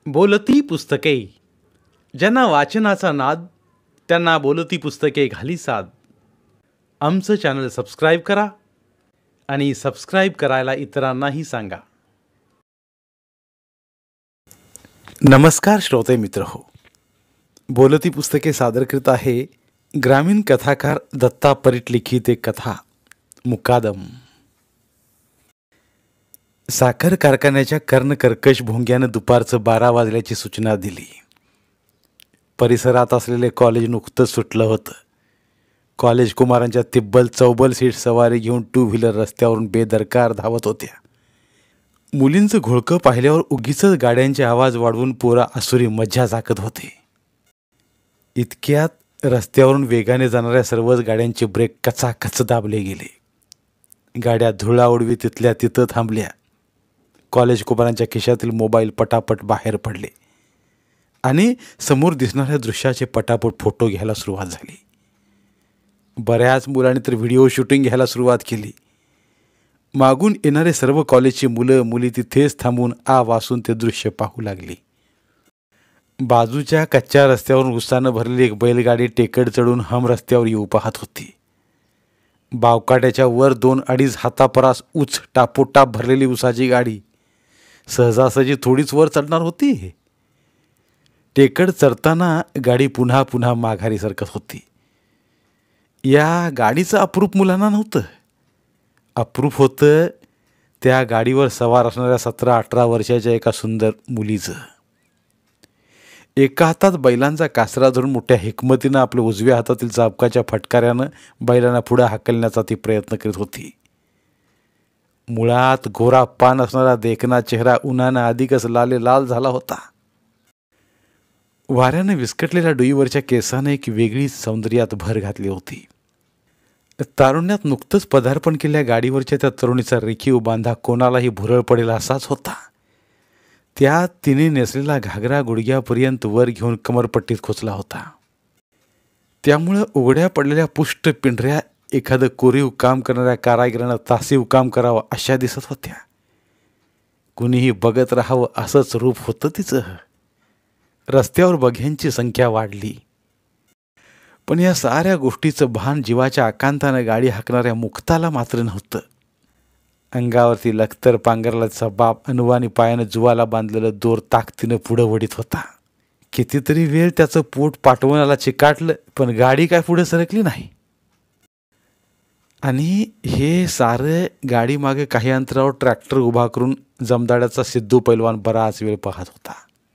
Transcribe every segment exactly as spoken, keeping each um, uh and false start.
बोलती पुस्तके. ज्यांना वाचनाचा नाद त्यांना बोलती पुस्तके घाली साद. आमचं चॅनल सबस्क्राईब करा आणि सबस्क्राईब करायला इतरांनाही सांगा. नमस्कार श्रोते मित्र हो, बोलती पुस्तके सादर करीत आहे ग्रामीण कथाकार दत्ता परीट लिखित एक कथा मुकादम. साखर कारखान्याच्या कर्णकर्कश भोंग्यानं दुपारचं बारा वाजल्याची सूचना दिली. परिसरात असलेले कॉलेज नुकतंच सुटलं होतं. कॉलेज कुमारांच्या तिब्बल चौबल सीट सवारी घेऊन टू व्हीलर रस्त्यावरून बेदरकार धावत होत्या. मुलींचं घोळकं पाहिल्यावर उगीच गाड्यांचे आवाज वाढवून पोरा आसुरी मज्जा झाकत होते. इतक्यात रस्त्यावरून वेगाने जाणाऱ्या सर्वच गाड्यांचे ब्रेक कचाकच दाबले गेले. गाड्या धुळा उडवी तिथल्या तिथं थांबल्या. कॉलेज कुमारांच्या खिशातील मोबाईल पटापट बाहेर पडले आणि समोर दिसणाऱ्या दृश्याचे पटापट फोटो घ्यायला सुरुवात झाली. बऱ्याच मुलांनी तर व्हिडिओ शूटिंग घ्यायला सुरुवात केली. मागून येणारे सर्व कॉलेजची मुलं मुली तिथेच थांबून आ वासून ते दृश्य पाहू लागली. बाजूच्या कच्च्या रस्त्यावरून उत्साहानं भरलेली एक बैलगाडी टेकड चढून हम रस्त्यावर येऊ पाहत होती. बावकाट्याच्या वर दोन अडीच हातापरास उच टापोटाप भरलेली उसाची गाडी सहजासहजी थोडीच वर चढणार होती. टेकड चढताना गाडी पुन्हा पुन्हा माघारी सरकत होती. या गाडीचं अप्रूप मुलांना नव्हतं. अप्रूप होतं त्या गाडीवर सवार असणाऱ्या सतरा अठरा वर्षाच्या एका सुंदर मुलीचं. एका हातात बैलांचा कासरा धरून मोठ्या हिकमतीनं आपल्या उजव्या हातातील चाबकाच्या फटकाऱ्यानं बैलांना पुढे हाकलण्याचा ती प्रयत्न करीत होती. मुळात गोरा पान असणारा देखणा चेहरा उन्हानं अधिकच लाले लाल झाला होता. वाऱ्यानं विस्कटलेल्या डोईवरच्या केसाने एक वेगळी सौंदर्यात भर घातली होती. तारुण्यात नुकतंच पदार्पण केलेल्या गाडीवरच्या त्या तरुणीचा रेखीव बांधा कोणालाही भुरळ पडेल असाच होता. त्यात तिने नेसलेला घागरा गुडघ्यापर्यंत वर घेऊन कमरपट्टीत खोचला होता. त्यामुळं उघड्या पडलेल्या पुष्ट पिंढऱ्या एखादं कोरीव काम करणाऱ्या कारागिरानं तासीव काम करावं अशा दिसत होत्या. कुणीही बघत राहावं असंच रूप होतं तिचं. रस्त्यावर बघ्यांची संख्या वाढली. पण या साऱ्या गोष्टीचं भान जीवाच्या आकांतानं गाडी हाकणाऱ्या मुक्ताला मात्र नव्हतं. अंगावरती लखतर पांघरल्याचा बाप अनुवानी पायानं जुवाला बांधलेलं दोर ताकदीनं पुढं वडीत होता. कितीतरी वेळ त्याचं पोट पाठवणाला चिकाटलं, पण गाडी काय पुढे सरकली नाही. आणि हे सारं गाडी मागे काही अंतरावर ट्रॅक्टर उभा करून जमदाड्याचा सिद्धू पैलवान बराच वेळ पाहत होता.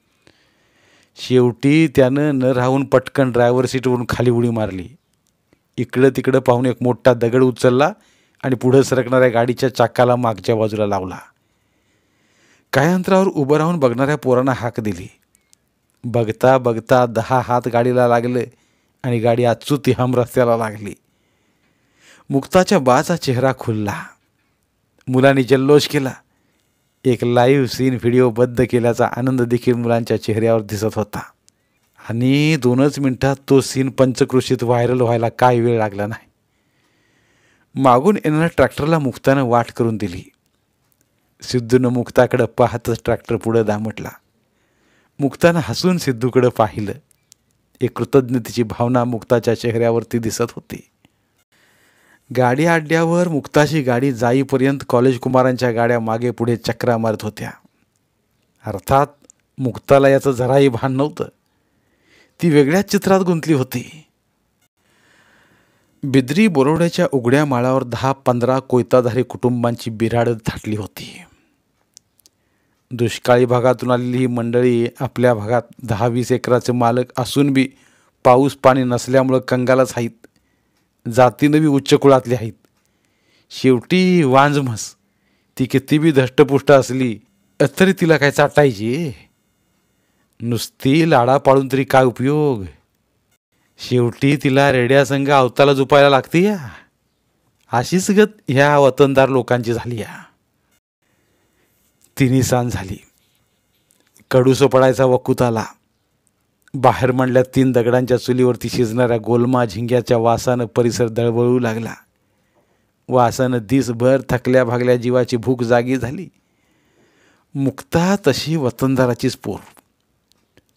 शेवटी त्यानं न राहून पटकन ड्रायव्हर सीटवरून खाली उडी मारली. इकडं तिकडं पाहून एक मोठा दगड उचलला आणि पुढं सरकणाऱ्या गाडीच्या चाकाला मागच्या बाजूला लावला. काही अंतरावर उभं राहून बघणाऱ्या पोरांना हाक दिली. बघता बघता दहा हात गाडीला लागले आणि गाडी अचूती हम रस्त्याला लागली. मुक्ताच्या बाचा चेहरा खुलला. मुलांनी जल्लोष केला. एक लाईव्ह सीन व्हिडिओबद्ध केल्याचा आनंद देखील मुलांच्या चेहऱ्यावर दिसत होता. आणि दोनच मिनिटात तो सीन पंचक्रोशीत व्हायरल व्हायला काय वेळ लागला नाही. मागून येणाऱ्या ट्रॅक्टरला मुक्तानं वाट करून दिली. सिद्धूनं मुक्ताकडं पाहतच ट्रॅक्टर पुढं दामटला. मुक्तानं हसून सिद्धूकडं पाहिलं. एक कृतज्ञतेची भावना मुक्ताच्या चेहऱ्यावरती दिसत होती. गाडी अड्ड्यावर मुक्ताची गाडी जाईपर्यंत कॉलेज कुमारांच्या गाड्या मागे पुढे चक्रा मारत होत्या. अर्थात मुक्ताला याचं जराही भान नव्हतं. ती वेगळ्याच चित्रात गुंतली होती. बिद्री बोरवड्याच्या उघड्या माळावर दहा पंधरा कोयताधारी कुटुंबांची बिराड थाटली होती. दुष्काळी भागातून आलेली ही मंडळी आपल्या भागात दहा वीस एकराचे मालक असून बी पाऊस पाणी नसल्यामुळं कंगालच आहेत. जातीनं बी उच्च कुळातली आहेत. शेवटी वांजमस ती किती बी धष्टपुष्ट असली तरी तिला काय चाटायची. नुसती लाडा पाडून तरी काय उपयोग. शेवटी तिला रेड्यासंग अवताला झुपायला लागते. या अशीच गत ह्या वतनदार लोकांची झाली. या तिन्ही सांज झाली. कडूसं पडायचा वकूत आला. बाहेर म्हणल्या तीन दगडांच्या चुलीवरती शिजणाऱ्या गोलमा झिंग्याच्या वासानं परिसर दळबळू लागला. वासानं दिसभर थकल्या भागल्या जीवाची भूक जागी झाली. मुक्ता तशी वतनदाराचीच पोर.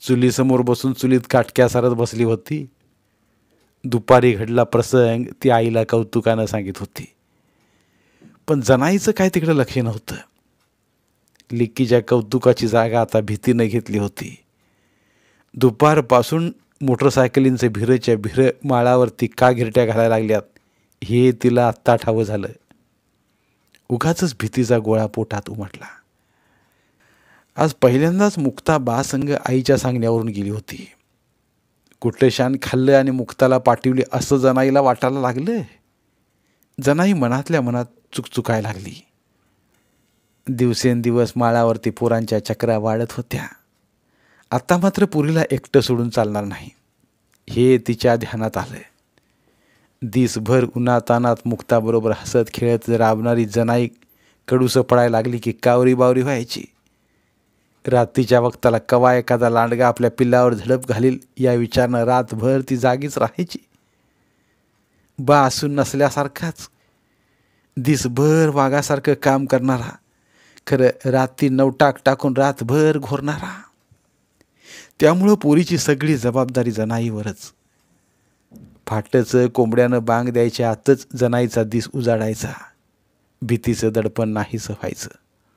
चुलीसमोर बसून चुलीत काटक्या सारत बसली होती. दुपारी घडला प्रसंग ती आईला कौतुकानं सांगित होती. पण जनाईचं काय तिकडे लक्ष नव्हतं. लिक्कीच्या कौतुकाची जागा आता भीतीनं घेतली होती. दुपारपासून मोटरसायकलींचे भिरच्या भिर माळावरती का घिरट्या घालायला लागल्यात हे तिला आत्ता ठावं झालं. उगाचच भीतीचा गोळा पोटात उमटला. आज पहिल्यांदाच मुक्ता बासंग आईच्या सांगण्यावरून गेली होती. कुठलं शान खाल्लं आणि मुक्ताला पाठवली असं जनाईला वाटायला लागलं. जनाई मनातल्या मनात चुकचुकायला लागली. दिवसेंदिवस माळावरती पोरांच्या चक्रा वाढत होत्या. आता मात्र पुरीला एकटं सोडून चालणार नाही हे तिच्या ध्यानात आलं. दिसभर उन्हातानात मुक्ताबरोबर हसत खेळत राबणारी जनाई कडूसं पडायला लागली की कावरी बावरी व्हायची. रात्रीच्या वक्ताला कवा एखादा लांडगा आपल्या पिल्लावर झडप घालील या विचारानं रातभर ती जागीच राहायची. बा असून नसल्यासारखाच दिसभर वाघासारखं काम करणारा, खरं रात्री नवटाक टाकून रातभर घोरणारा. त्यामुळं पोरीची सगळी जबाबदारी जनाईवरच. फाटचं कोंबड्यानं बांग द्यायच्या आतच जनाईचा दिस उजाडायचा. भीतीचं दडपण नाहीसं व्हायचं.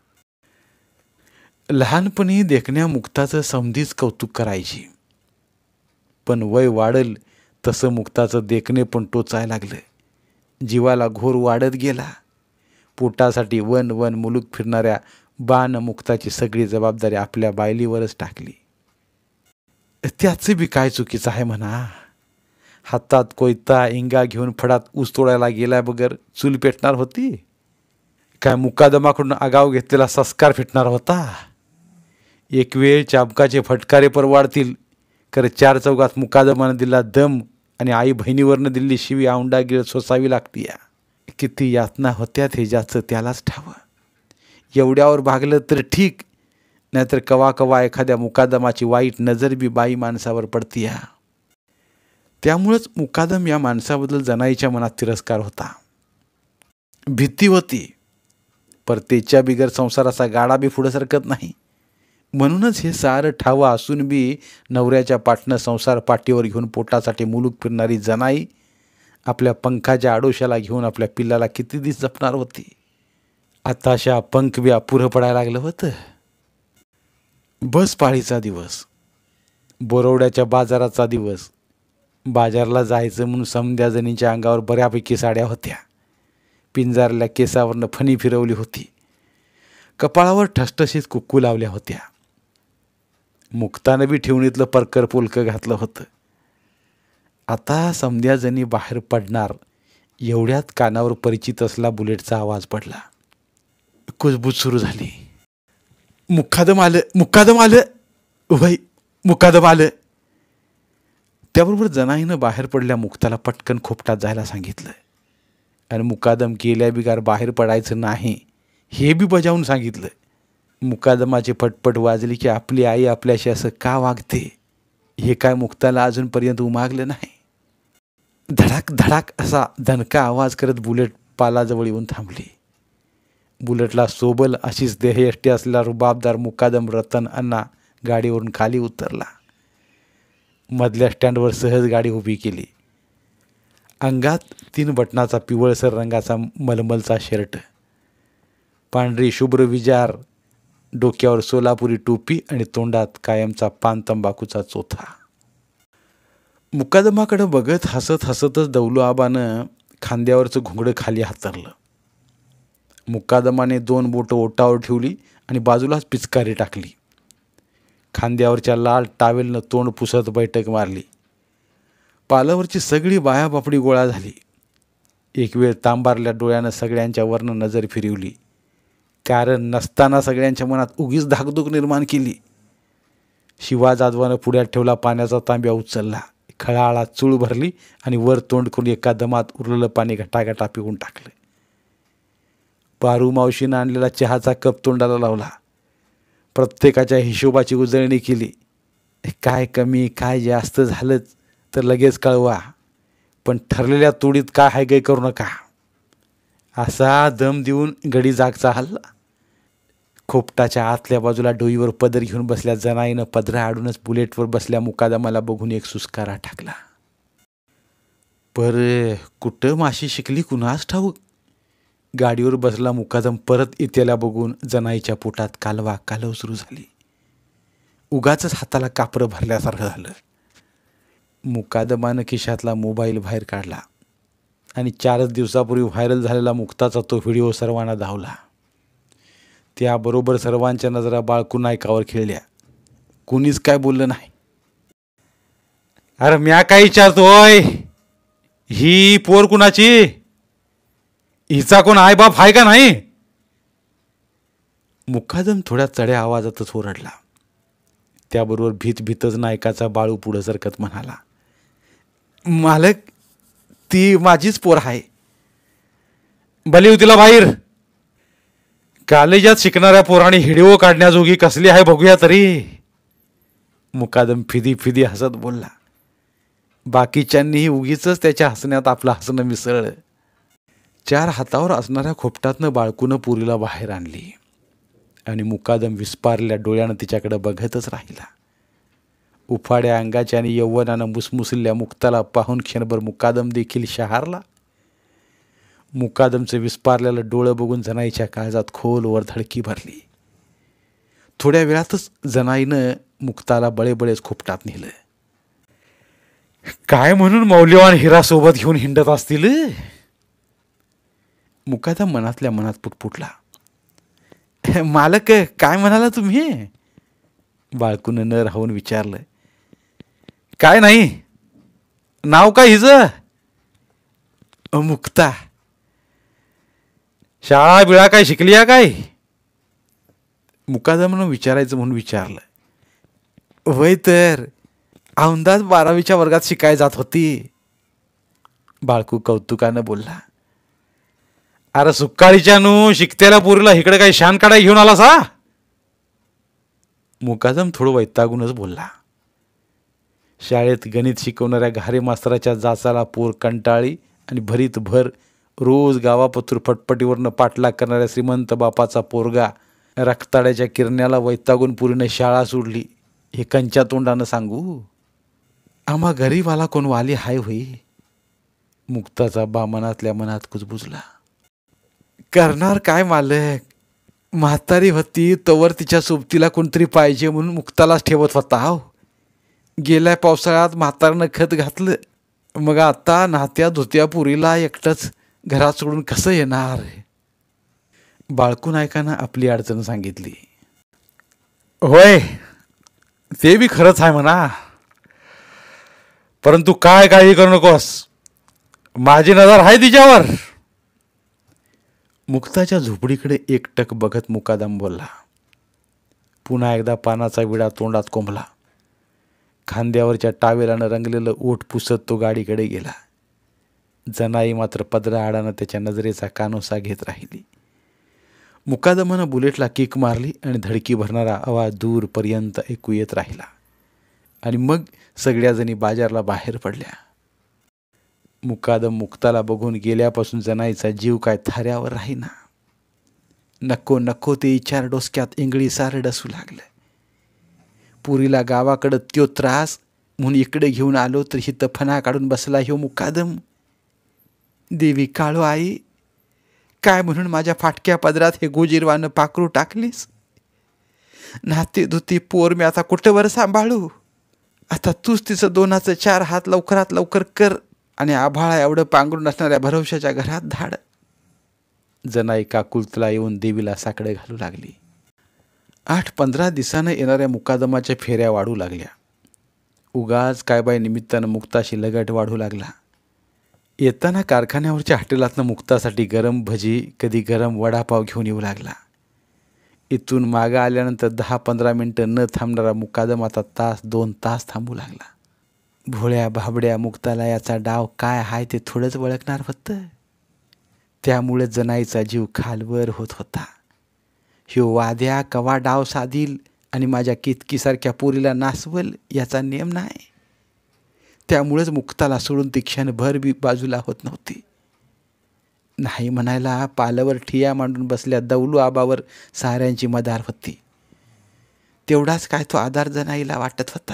लहानपणी देखण्या मुक्ताचं समधीच कौतुक करायची. पण वय वाढल तसं मुक्ताचं देखणे पण टोचायला लागलं. जीवाला घोर वाढत गेला. पोटासाठी वन वन मुलूक फिरणाऱ्या बाण मुक्ताची सगळी जबाबदारी आपल्या बायलीवरच टाकली. त्याचे बी काय चुकीचं आहे म्हणा. हातात कोयता इंगा घेऊन फडात ऊस तोडायला गेल्या बगर चूल पेटणार होती काय? मुकादमाकडून आगाव घेतलेला संस्कार फिटणार होता? एक वेळ चाबकाचे फटकारे परवाडतील, खरं चार चौघात मुकादमानं दिला दम आणि आई बहिणीवरनं दिल्ली शिवी औंडा गिळ सोसावी लागती. या किती यातना होत्यात हे ज्याचं त्यालाच ठावं. एवढ्यावर भागलं तर ठीक, नाहीतर कवा कवा एखाद्या मुकादमाची वाईट नजर बी बाई माणसावर पडती. या त्यामुळंच मुकादम या माणसाबद्दल जनाईच्या मनात तिरस्कार होता, भीती होती. परतेच्या बिगर संसाराचा गाडा बी पुढं सरकत नाही. म्हणूनच हे सारं ठावं असून बी नवऱ्याच्या पाठनं संसार पाठीवर घेऊन पोटासाठी मुलूक फिरणारी जनाई आपल्या पंखाच्या आडोशाला घेऊन आपल्या पिल्लाला किती दिस जपणार होती. आताशा पंख बी अपुरं पडायला लागलं होतं. बस पाळीचा दिवस, बोरवड्याच्या बाजाराचा दिवस. बाजारला जायचं म्हणून समध्या जणींच्या अंगावर बऱ्यापैकी साड्या होत्या. पिंजारल्या केसावरनं फणी फिरवली होती. कपाळावर ठसठशीत कुक्कू लावल्या होत्या. मुक्तानं बी ठेवणीतलं परकर पोलकं घातलं होतं. आता समध्या जणी बाहेर पडणार एवढ्यात कानावर परिचित असला बुलेटचा आवाज पडला. कुजबूज सुरू झाली. मुकादम आलं, मुकादम आलं, वय मुकादम आलं. त्याबरोबर जनाईनं बाहेर पडल्या मुक्ताला पटकन खोपटात जायला सांगितलं आणि मुकादम केल्या बिगार बाहेर पडायचं नाही हे बी बजावून सांगितलं. मुकादमाची फटफट वाजली की आपली आई आपल्याशी असं का वागते हे काय मुक्ताला अजूनपर्यंत उमागलं नाही. धडाक धडाक असा दणका आवाज करत बुलेट पालाजवळ येऊन थांबली. बुलेटला सोबल अशीच देहयष्टी असलेला रुबाबदार मुकादम रतन अण्णा गाडीवरून खाली उतरला. मधल्या स्टँडवर सहज गाडी उभी केली. अंगात तीन बटनाचा पिवळसर रंगाचा मलमलचा शर्ट, पांढरी शुभ्र विजार, डोक्यावर सोलापुरी टोपी आणि तोंडात कायमचा पान तंबाखूचा चोथा. मुकादमाकडे बघत हसत हसतच दौलू आबानं खांद्यावरचं घोंगडं खाली हातरलं. मुकादमाने दोन बोटं ओटावर ठेवली आणि बाजूलाच पिचकारी टाकली. खांद्यावरच्या लाल टावेलनं तोंड पुसत बैठक मारली. पालावरची सगळी बायाबापडी गोळा झाली. एक वेळ तांबारल्या डोळ्यानं सगळ्यांच्या वरनं नजर फिरवली. कारण नसताना सगळ्यांच्या मनात उगीच धाकधूक निर्माण केली. शिवा जाधवानं पुढ्यात ठेवला पाण्याचा तांब्या उचलला, खळाळा चूळ भरली आणि वर तोंड करून एका दमात उरलेलं पाणी घटाघटा पिऊन टाकलं. पारू मावशीनं आणलेला चहाचा कप तोंडाला लावला. प्रत्येकाच्या हिशोबाची उजळणी केली. काय कमी काय जास्त झालंच तर लगेच कळवा, पण ठरलेल्या तोडीत काय हाय गय करू नका. असा दम देऊन गडी जागचा हल्ला. खोपटाच्या आतल्या बाजूला डोईवर पदर घेऊन बसल्या जनाईनं पदरा आडूनच बुलेटवर बसल्या मुकादमाला बघून एक सुस्कारा टाकला. पर कुठं माशी शिकली कुणास ठाऊक. गाडीवर बसला मुकादम परत येत्याला बघून जनाईच्या पोटात कालवा कालव सुरू झाली. उगाचच हाताला कापरं भरल्यासारखं झालं. मुकादमानं खिशातला मोबाईल बाहेर काढला आणि चारच दिवसापूर्वी व्हायरल झालेला मुक्ताचा तो व्हिडिओ सर्वांना धावला. त्याबरोबर सर्वांच्या नजरा बाळकू नायकावर खेळल्या. कुणीच काय बोललं नाही. अरे म्या काय विचारतोय, ही पोर कुणाची, हिचा कोण आई बाप आहे का नाही. मुकादम थोड्या चढ्या आवाजातच ओरडला. त्याबरोबर भीत भीतच नायकाचा बाळू पुढं सरकत म्हणाला, मालक ती माझीच पोर आहे. भली तिला बाहेर. कॉलेजात शिकणाऱ्या पोरांनी व्हिडिओ काढण्याजोगी कसली आहे बघूया तरी. मुकादम फिदी फिदी हसत बोलला. बाकीच्यांनीही उगीच त्याच्या हसण्यात आपलं हसणं मिसळलं. चार हातावर असणाऱ्या खोपटातनं बाळकूनं पुरीला बाहेर आणली आणि मुकादम विस्पारल्या डोळ्यानं तिच्याकडे बघतच राहिला. उफाड्या अंगाच्या आणि यौवनानं मुसमुसल्या मुक्ताला पाहून क्षणभर मुकादम देखील शहारला. मुकादमचं विस्पारलेलं डोळं बघून जनाईच्या काळजात खोलवर धडकी भरली. थोड्या वेळातच जनाईनं मुक्ताला बळेबळेच खोपटात नेलं. काय म्हणून मौल्यवान हिरा सोबत घेऊन हिंडत असतील. मुकादम मनातल्या मनात पुटपुटला. मालक काय म्हणाला तुम्ही. बाळकून न राहून विचारलं. काय नाही, नाव काय हिचं. मुक्ता. शाळा बिळा काय शिकली आहे काय. मुकादमनं विचारायचं म्हणून विचारलं. वय तर औंदाच बारावीच्या वर्गात शिकाय जात होती. बाळकू कौतुकानं बोलला. अरे सुक्काळीच्या नू शिकतेल्या पोरीला इकडे काही शान काढाय घेऊन आला सा. मुकादम थोडं वैतागूनच बोलला. शाळेत गणित शिकवणाऱ्या घारे मास्तराच्या जाचाला पोर कंटाळी आणि भरीत भर रोज गावापत्र फटपटीवरनं पाठलाग करणाऱ्या श्रीमंत बापाचा पोरगा रक्ताड्याच्या किरण्याला वैतागून पुरीनं शाळा सोडली हे कंच्या तोंडानं सांगू. आम्हा गरीबाला कोण वाली हाय होई. मुक्ताचा बा मनातल्या मनात कुजबुजला. करणार काय मालक, म्हातारी होती तवर तिच्या सोबतीला कोणतरी पाहिजे म्हणून मुक्तालाच ठेवत होता. हो गेल्या पावसाळ्यात म्हातारनं खत घातलं, मग आता नात्या धुत्या पुरीला एकटंच घरात सोडून कसं येणार. बाळकू नायकानं आपली अडचण सांगितली. होय ते बी खरंच आहे म्हणा, परंतु काय काळजी करू नकोस, माझी नजर आहे तिच्यावर. मुक्ताच्या झोपडीकडे एकटक बघत मुकादम बोलला. पुन्हा एकदा पानाचा विडा तोंडात कोंबला. खांद्यावरच्या टावेलानं रंगलेलं ओठ पुसत तो गाडीकडे गेला. जनाई मात्र पदरा आडानं त्याच्या नजरेचा कानोसा घेत राहिली. मुकादमानं बुलेटला किक मारली आणि धडकी भरणारा आवाज दूरपर्यंत ऐकू येत राहिला आणि मग सगळ्याजणी बाजारला बाहेर पडल्या. मुकादम मुक्ताला बघून गेल्यापासून जनाईचा जीव काय थाऱ्यावर राहीना. नको नको ते विचार डोसक्यात इंगळी सारं डसू लागलं. पुरीला गावाकडं त्यो त्रास म्हणून इकडे घेऊन आलो तर ही तफना काढून बसला ह्यो मुकादम. देवी काळो आई, काय म्हणून माझ्या फाटक्या पदरात हे गोजीरवानं पाकरू टाकलीस. नाते धुती पोर मी आता कुठंवर सांभाळू. आता तूच तिचं दोनाचं चार हात लवकरात लवकर कर आणि आभाळा एवढं पांघरून असणाऱ्या भरवशाच्या घरात धाड. जनाई काकुलतला येऊन देवीला साकडे घालू लागली. आठ पंधरा दिवसानं येणाऱ्या मुकादमाच्या फेऱ्या वाढू लागल्या. उगाच काय बाय निमित्तानं मुक्ताशी लगट वाढू लागला. येताना कारखान्यावरच्या हॉटेलातनं मुक्तासाठी गरम भजी कधी गरम वडापाव घेऊन येऊ लागला. इथून मागं आल्यानंतर दहा पंधरा मिनटं न थांबणारा मुकादम आता तास दोन तास थांबू लागला. भोळ्या भाबड्या मुक्ताला याचा डाव काय हाय ते थोडंच ओळखणार होतं. त्यामुळे जनाईचा जीव खालवर होत होता. ह्यो वाद्या कवा डाव साधील आणि माझ्या केतकीसारख्या पोरीला नासवल याचा नेम नाही. त्यामुळेच मुक्ताला सोडून ती क्षणभर बी बाजूला होत नव्हती. नाही म्हणायला पालावर ठिया मांडून बसल्या दौलू आबावर साऱ्यांची मदार होती. तेवढाच काय तो आधार जनाईला वाटत होता.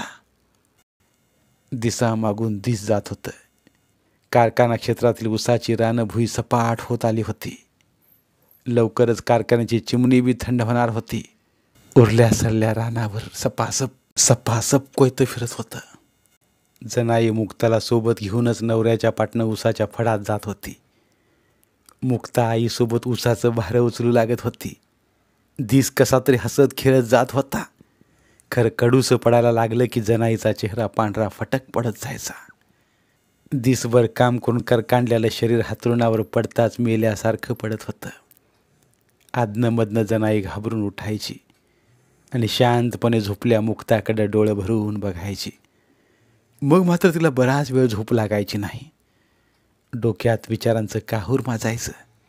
दिसा मागून दिस जात होतं. कारखाना क्षेत्रातील उसाची रानं भुई सपाट होत आली होती. लवकरच कारखान्याची चिमणी बी थंड होणार होती. उरल्या सरल्या रानावर सपासप सपासप कोयतं फिरत होतं. जनाई मुक्ताला सोबत घेऊनच नवऱ्याच्या पाटणं उसाच्या फडात जात होती. मुक्ता आईसोबत उसाचं भार उचलू लागत होती. दिस कसा तरी हसत खेळत जात होता. खरं कडूसं पडायला लागलं की जनाईचा चेहरा पांढरा फटक पडत जायचा. दिसभर काम करून करकांडलेलं शरीर हातरुणावर पडताच मेल्यासारखं पडत होतं. आदनं मधनं जनाई घाबरून उठायची आणि शांतपणे झोपल्या मुक्ताकडे डोळं भरून बघायची. मग मात्र तिला बराच वेळ झोप लागायची नाही. डोक्यात विचारांचं काहूर माजायचं.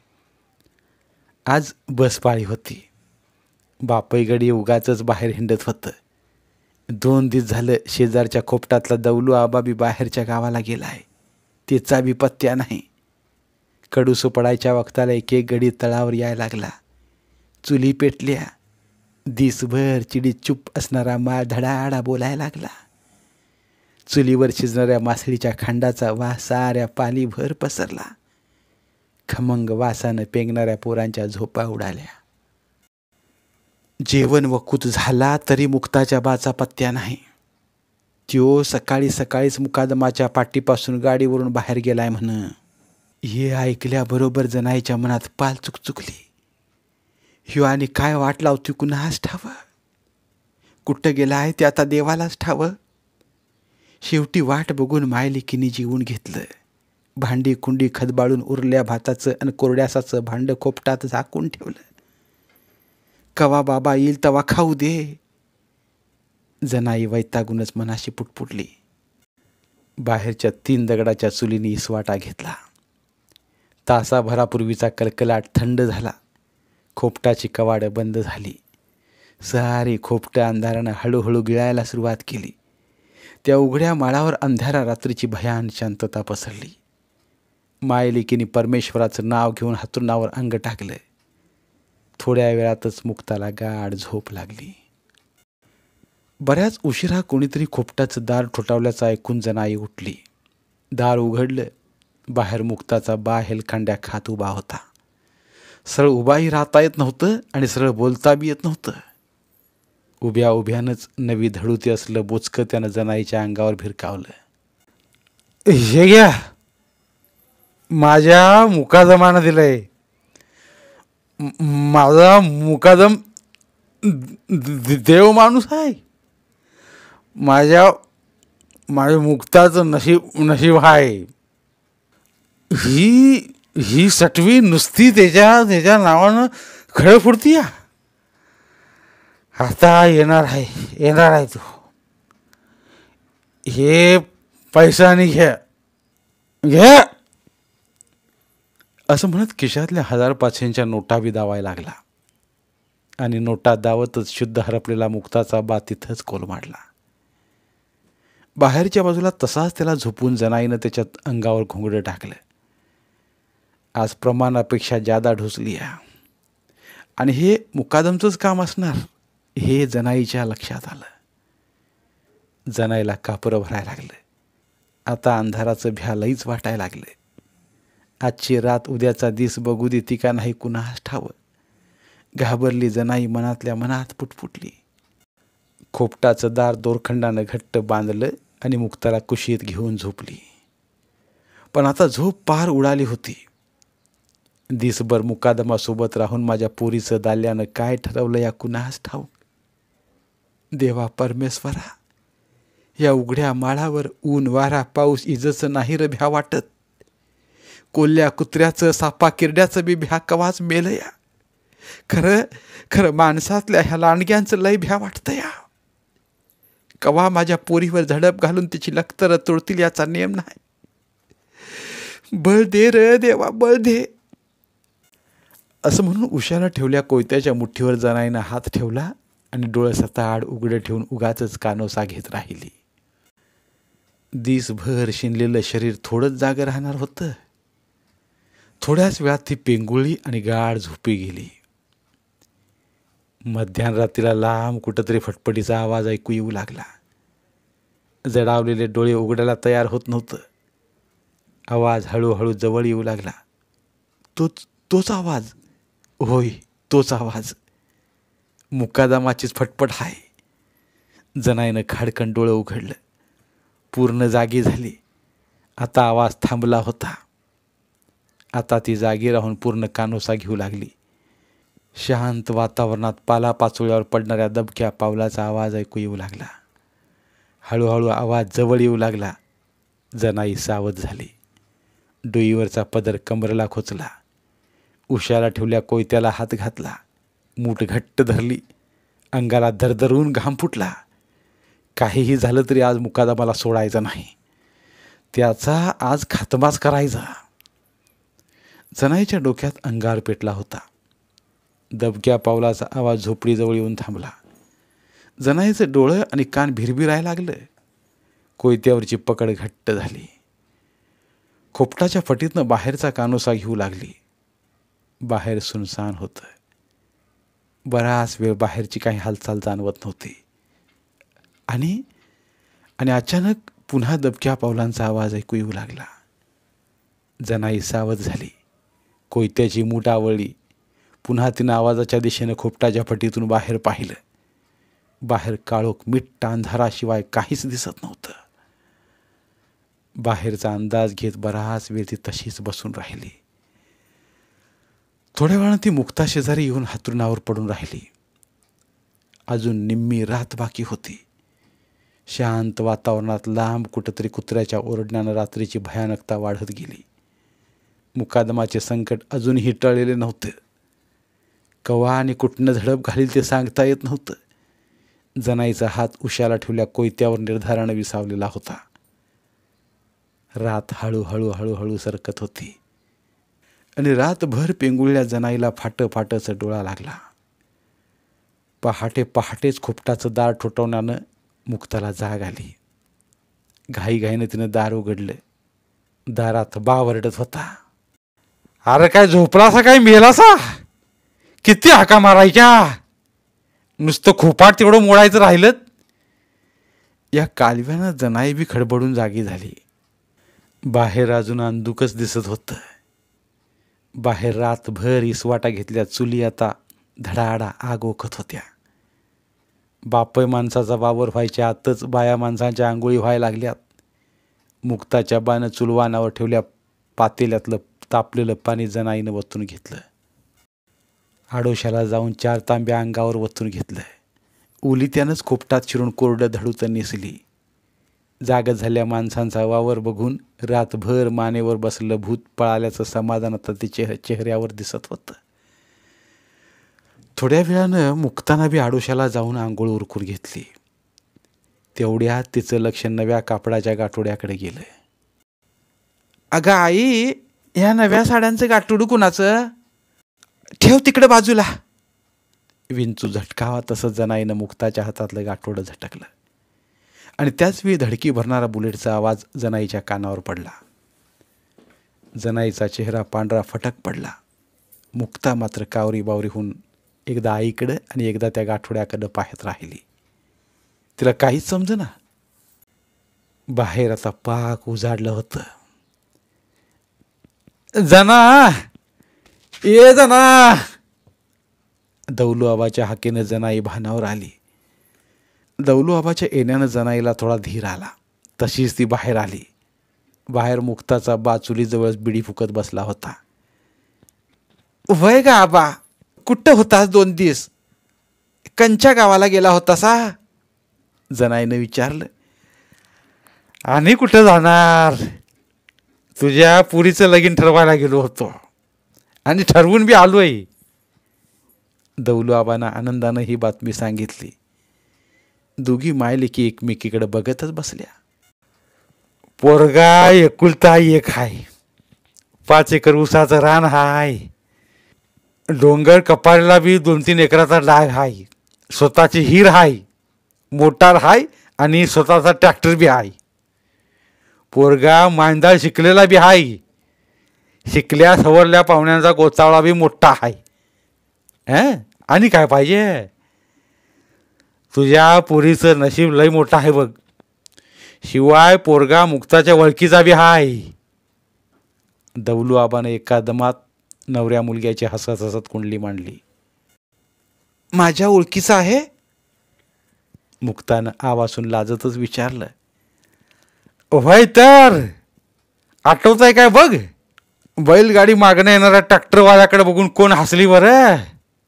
आज बसपाळी होती. बापईगडी उगाचच बाहेर हिंडत होतं. दोन दिवस झालं शेजारच्या खोपटातला दौलू आबा बी बाहेरच्या गावाला गेलाय. त्याचा बी पत्त्या नाही. कडूसं पडायच्या वक्ताला एक एक गडी तळावर यायला लागला. चुली पेटल्या. दिसभर चिडीत चुप असणारा माळ धडाडा बोलायला लागला. चुलीवर शिजणाऱ्या मासळीच्या खांडाचा वास साऱ्या पालीभर पसरला. खमंग वासानं पेंगणाऱ्या पोरांच्या झोपा उडाल्या. जेवण वकूत झाला तरी मुक्ताच्या बाचा पत्त्या नाही. त्यो सकाळी सकाळीच मुकादमाच्या पाठीपासून गाडीवरून बाहेर गेलाय म्हण. हे ऐकल्याबरोबर जनाईच्या मनात पाल चुकचुकली. ह्यो आणि काय वाट लावती कुणास ठावं. कुठं गेलाय ते आता देवालाच ठावं. शेवटी वाट बघून मायलिकीने जीवून घेतलं. भांडी कुंडी खदबाळून उरल्या भाताचं आणि कोरड्यासाचं भांड खोपटात झाकून ठेवलं. कवा बाबा येईल तवा खाऊ दे. जनाई वैतागूनच मनाशी पुटपुटली. बाहेरच्या तीन दगडाच्या चुलीने इसवाटा घेतला. तासाभरापूर्वीचा कलकलाट थंड झाला. खोपटाची कवाडं बंद झाली. सारी खोपटं अंधारानं हळूहळू गिळायला सुरुवात केली. त्या उघड्या माळावर अंधारा रात्रीची भयान शांतता पसरली. मायलिकीने परमेश्वराचं नाव घेऊन हातरुणावर अंग टाकलं. थोड्या वेळातच मुक्ताला गाढ झोप लागली. बऱ्याच उशिरा कोणीतरी खोपटाचं दार ठोठावल्याचं ऐकून जनाई उठली. दार उघडलं. बाहेर मुक्ताचा बा हेलखांड्या खात उभा होता. सरळ उभाही राहता येत नव्हतं आणि सरळ बोलता बी येत नव्हतं. उभ्या उभ्यानंच नवी धडुती असलं बोचकं त्यानं जनाईच्या अंगावर भिरकावलं. हे घ्या, माझ्या मुकादमानं दिलंय. माझा मुकादम देव माणूस आहे. माझ्या माझ्या मुक्ताचं नशीब नशीब आहे. ही ही सटवी नुसती त्याच्या त्याच्या नावानं खळं फुडतीया. आता येणार आहे येणार आहे तो. हे पैसानी घ्या घ्या असं म्हणत खिशातल्या हजार पाचशेंच्या नोटा बी दावायला लागला. आणि नोटा दावतच शुद्ध हरपलेला मुक्ताचा बा तिथंच कोलमाडला. बाहेरच्या बाजूला तसाच त्याला झोपून जनाईनं त्याच्या अंगावर घोंगडं टाकलं. आज प्रमाणापेक्षा जादा ढोसली आहे आणि हे मुकादमचंच काम असणार हे जनाईच्या लक्षात आलं. जनाईला कापरं भरायला लागलं. आता अंधाराचं भ्या लईच वाटायला लागलं. आजची रात उद्याचा दिस बघू देती का नाही कुणास ठावं. घाबरली जनाई मनातल्या मनात पुटपुटली. खोपटाचं दार दोरखंडानं घट्ट बांधलं आणि मुक्ताला कुशीत घेऊन झोपली. पण आता झोप पार उडाली होती. दिसभर मुकादमासोबत राहून माझ्या पोरीचं दाल्यानं काय ठरवलं या कुणास ठाऊक. देवा परमेश्वरा, या उघड्या माळावर ऊन वारा पाऊस इजचं नाही र भ्या वाटत. कोल्ह्या कुत्र्याचं सापा किरड्याचं बी भ्या कवाच मेलं या. खरं खरं माणसातल्या ह्या लांडग्यांचं लय भ्या वाटतं या. कवा माझ्या पोरीवर झडप घालून तिची लखतर तोडतील याचा नियम नाही. बळ दे र देवा बळ दे. असं म्हणून उशाला ठेवल्या कोयत्याच्या मुठीवर जनाईनं हात ठेवला आणि डोळं सताड उघडं ठेवून उगाचच कानोसा घेत राहिली. दिसभर शिनलेलं शरीर थोडंच जागं राहणार होतं. थोड्याच वेळात ती पेंगुळली आणि गाढ झोपी गेली. मध्यरात्रीला लांब कुठंतरी फटफटीचा आवाज ऐकू येऊ लागला. जडावलेले डोळे उघडायला तयार होत नव्हतं. आवाज हळूहळू जवळ येऊ लागला. तोच तोच आवाज. होय, तोच आवाज. मुकादमाचीच फटफट आहे. जनाईनं खाडकन डोळं उघडलं. पूर्ण जागी झाली. आता आवाज थांबला होता. आता ती जागी राहून पूर्ण कानोसा घेऊ लागली. शांत वातावरणात पालापाचोळ्यावर पडणाऱ्या दबक्या पावलाचा आवाज ऐकू येऊ लागला. हळूहळू आवाज जवळ येऊ लागला. जनाई सावध झाली. डोईवरचा पदर कमरेला खोचला. उशाला ठेवल्या कोयत्याला हात घातला. मूठ घट्ट धरली. अंगाला दरदरून घाम फुटला. काहीही झालं तरी आज मुकादमाला सोडायचं नाही. त्याचा आज खातमाच करायचा. जनाईच्या डोक्यात अंगार पेटला होता. दबक्या पावलाचा आवाज झोपडीजवळ येऊन थांबला. जनाईचं डोळं आणि कान भिरभिरायला लागलं. कोयत्यावरची पकड घट्ट झाली. खोपटाच्या फटीतनं बाहेरचा कानोसा घेऊ लागली. बाहेर सुनसान होतं. बराच वेळ बाहेरची काही हालचाल जाणवत नव्हती. आणि आणि अचानक पुन्हा दबक्या पावलांचा आवाज ऐकू येऊ लागला. जनाई सावध झाली. कोयत्याची मूठ आवळली. पुन्हा तिनं आवाजाच्या दिशेनं खोपटाच्या फटीतून बाहेर पाहिलं. बाहेर काळोख मिट्ट अंधाराशिवाय काहीच दिसत नव्हतं. बाहेरचा अंदाज घेत बराच वेळ ती तशीच बसून राहिली. थोड्या वेळानं ती मुक्ता शेजारी येऊन हातरुणावर पडून राहिली. अजून निम्मी रात बाकी होती. शांत वातावरणात लांब कुठंतरी कुत्र्याच्या ओरडण्यानं रात्रीची भयानकता वाढत गेली. मुकादमाचे संकट अजूनही टळलेले नव्हते. कवा आणि कुठनं झडप घालील ते सांगता येत नव्हतं. जनाईचा हात उशाला ठेवल्या कोयत्यावर निर्धारानं विसावलेला होता. रात हळूहळू हळूहळू सरकत होती आणि रातभर पेंगुळल्या जनाईला फाट फाटच डोळा लागला. पहाटे पहाटेच खोपटाचं दार ठोठावण्यानं मुक्ताला जाग आली. घाईघाईनं तिनं दार उघडलं. दारात बा वरडत होता. अरे काय झोपलासा काय मेलासा? किती हाका मारायच्या? नुसतं खोपाट तेवढं मोडायचं राहिलं. या कालव्यानं जनाई बी खडबडून जागी झाली. बाहेर अजून अंधुकच दिसत होतं. बाहेर रातभर इसवाटा घेतल्या चुली आता धडाडा आग ओकत होत्या. बापय माणसाचा वावर व्हायच्या आतच बाया माणसांच्या आंघोळी व्हायला लागल्यात. मुक्ताच्या बानं चुलवानावर ठेवल्या पातेल्यातलं तापलेलं पाणी जनाईनं वतून घेतलं. आडोशाला जाऊन चार तांब्या अंगावर वतून घेतलं. ओली त्यानंच खोपटात शिरून कोरडं धडूतं नेसली. जाग झाल्या माणसांचा वावर बघून रातभर मानेवर बसलं भूत पळाल्याचं समाधान आता तिच्या चेहऱ्यावर दिसत होतं. थोड्या वेळानं मुक्ताना बी आडोशाला जाऊन आंघोळ उरकून घेतली. तेवढ्यात तिचं लक्ष नव्या कापडाच्या गाठोड्याकडे गेलं. अगं आई, ह्या नव्या साड्यांचं गाठोडं कुणाचं? ठेव तिकडे बाजूला. विंचू झटकावा तसं जनाईनं मुक्ताच्या हातातलं गाठोडं झटकलं आणि त्याच वेळी धडकी भरणारा बुलेटचा आवाज जनाईच्या कानावर पडला. जनाईचा चेहरा पांढरा फटक पडला. मुक्ता मात्र कावरी बावरी होऊन एकदा आईकडं आणि एकदा त्या गाठोड्याकडं पाहत राहिली. तिला काहीच समजेना. बाहेर आता पाक उजाडलं होतं. जना, ये जना. दौलू आबाच्या हाकेनं जनाई भानावर आली. दौलू आबाच्या येण्यानं जनाईला थोडा धीर आला. तशीच ती बाहेर आली. बाहेर मुक्ताचा बा चुलीजवळच बिडी फुकत बसला होता. वय गा आबा, कुठं होतास दोन दिवस? कंच्या गावाला गेला होतासा? जनाईनं विचारलं. आणि कुठं जाणार? तुझ्या पुरीचं लगीन ठरवायला गेलो होतो आणि ठरवून बी आलो आहे. दौलू आबांना आनंदानं ही बातमी सांगितली. दोघी मायलेकी एकमेकीकडे बघतच बसल्या. पोरगा एकुलता एक हाय. पाच एकर ऊसाचं रान हाय. डोंगर कपारीला बी दोन तीन एकराचा डाग हाय. स्वतःची हिर हाय, मोटार हाय आणि स्वतःचा ट्रॅक्टर बी हाय. पोरगा मांदाळ शिकलेला बी हाय. शिकल्या सवरल्या पाहुण्यांचा गोचावळा बी मोठा आहे. अं आणि काय पाहिजे? तुझ्या पोरीचं नशीब लय मोठं आहे बघ. शिवाय पोरगा मुक्ताच्या वळखीचा बी हाय. दौलू आबाने एका दमात नवऱ्या मुलग्याची हसत हसत कुंडली मांडली. माझ्या ओळखीचा आहे? मुक्तानं आवासून लाजतच विचारलं. व्हय तर आठवत आहे काय बघ? बैलगाडी मागणं येणाऱ्या ट्रॅक्टरवाल्याकडे बघून कोण हसली बरं?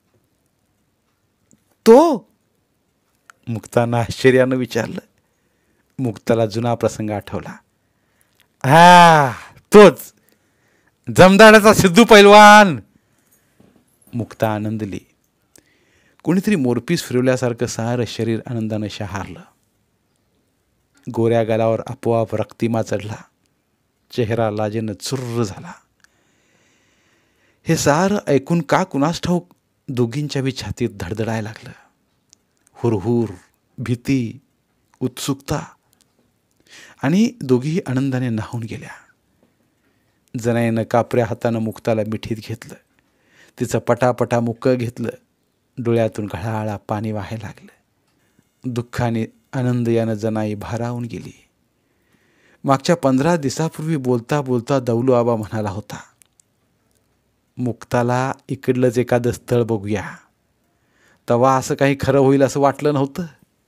तो? मुक्तानं आश्चर्यानं विचारलं. मुक्ताला जुना प्रसंग आठवला. हा तोच, जमदाड्याचा सिद्धू पैलवान. मुक्ता आनंदली. कोणीतरी मोरपीस फिरवल्यासारखं सारं शरीर आनंदानं शहारलं. गोऱ्या गालावर आपोआप रक्तिमा चढला. चेहरा लाजेनं चुर्र झाला. हे सारं ऐकून का कुणास ठाऊक दोघींच्या बी छातीत धडधडायला लागलं. हुरहुर, भीती, उत्सुकता, आणि दोघीही आनंदाने न्हावून गेल्या. जनाईनं कापऱ्या हातानं मुक्ताला मिठीत घेतलं. तिचं पटापटा मुक्क घेतलं. डोळ्यातून घळाळा पाणी वाहायला लागलं. दुःखाने आनंद यानं जनाई भारावून गेली. मागच्या पंधरा दिवसापूर्वी बोलता बोलता दौलू आबा म्हणाला होता, मुक्ताला इकडलंच एखादं स्थळ बघूया. तेव्हा असं काही खरं होईल असं वाटलं नव्हतं.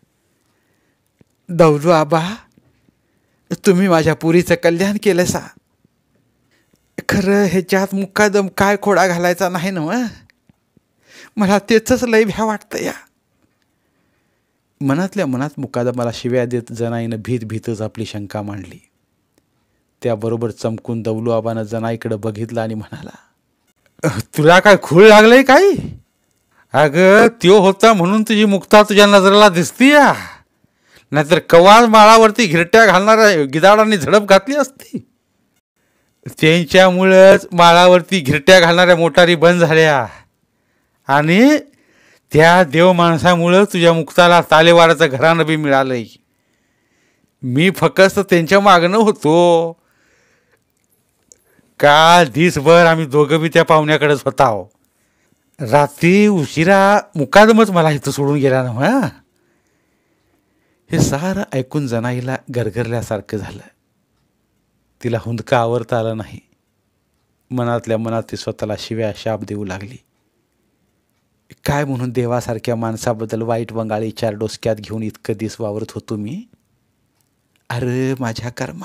दौलू आबा, तुम्ही माझ्या पुरीचं कल्याण केलं सा. खरं ह्याच्यात मुक्कादम काय खोडा घालायचा नाही ना. मला तेच लय भ्या वाटतं या. मनातल्या मनात मुकादमाला शिव्या देत जनाईनं भीत भीतच आपली शंका मांडली. त्याबरोबर चमकून दौलू आबानं जनाईकडे बघितलं आणि म्हणाला, तुला काय खूळ लागलंय काही? अगं त्यो होता म्हणून तुझी मुक्ता तुझ्या नजरेला दिसती या, नाहीतर कवाळ माळावरती घिरट्या घालणाऱ्या गिधाडांनी झडप घातली असती. त्यांच्यामुळेच माळावरती घिरट्या घालणाऱ्या मोटारी बंद झाल्या, आणि त्या देव माणसामुळं तुझ्या मुक्ताला तालेवाराचं घराणं बी मिळालंय. मी फक्त त्यांच्या मागणं होतो. काल दिसभर आम्ही दोघं बी त्या पाहुण्याकडेच होताव. रात्री उशिरा मुकादमच मला इथं सोडून गेला ना. हा हे सारं ऐकून जनाईला गरगरल्यासारखं झालं. तिला हुंदका आवरता आलं नाही. मनातल्या मनात ती स्वतःला शिव्या शाप देऊ लागली. काय म्हणून देवासारख्या माणसाबद्दल वाईट वंगाळी चार डोसक्यात घेऊन इतकं दिस वावरत होतो मी. अरे माझ्या कर्मा.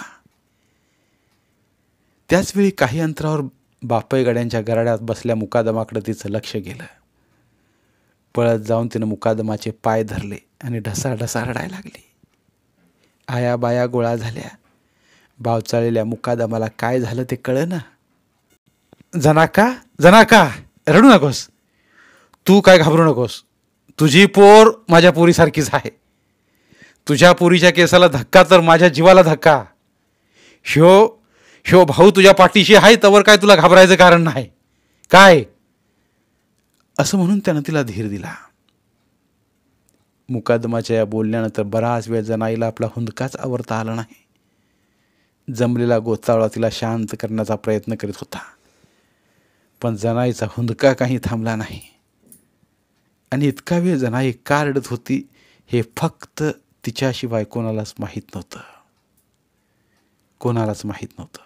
त्याचवेळी काही अंतरावर बापय गड्यांच्या गराड्यात बसल्या मुकादमाकडे तिचं लक्ष गेलं. पळत जाऊन तिनं मुकादमाचे पाय धरले आणि ढसाढसा रडायला लागली. आया बाया गोळा झाल्या. बावचाळलेल्या मुकादमाला काय झालं ते कळेना. जनाका जनाका रडू नकोस. तू काय घाबरू नकोस. तुझी पोर माझ्या पोरीसारखीच आहे. तुझ्या पोरीच्या केसाला धक्का तर माझ्या जीवाला धक्का. ह्यो ह्यो भाऊ तुझ्या पाठीशी आहे, तवर काय तुला घाबरायचं कारण नाही काय. असं म्हणून त्यानं तिला धीर दिला. मुकादमाच्या या बोलण्यानंतर बराच वेळ जनाईला आपला हुंदकाच आवरता आला नाही. जमलेला गोचावळा तिला शांत करण्याचा प्रयत्न करीत होता, पण जनाईचा हुंदका काही थांबला नाही. आणि इतका वेळ जनाई का रडत होती हे फक्त तिच्याशिवाय कोणालाच माहीत नव्हतं. कोणालाच माहीत नव्हतं.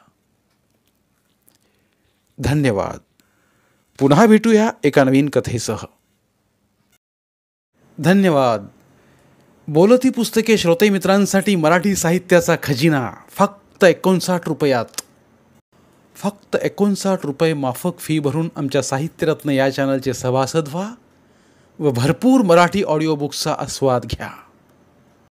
धन्यवाद. पुन्हा भेटूया एका नवीन कथेसह. धन्यवाद. बोलती पुस्तके श्रोते मित्रांसाठी मराठी साहित्याचा खजिना फक्त एकोणसाठ रुपयात. फक्त एकोणसाठ रुपये माफक फी भरून आमच्या साहित्यरत्न या चॅनलचे सभासद व्हा व भरपूर मराठी ऑडिओ बुक्सचा आस्वाद घ्या.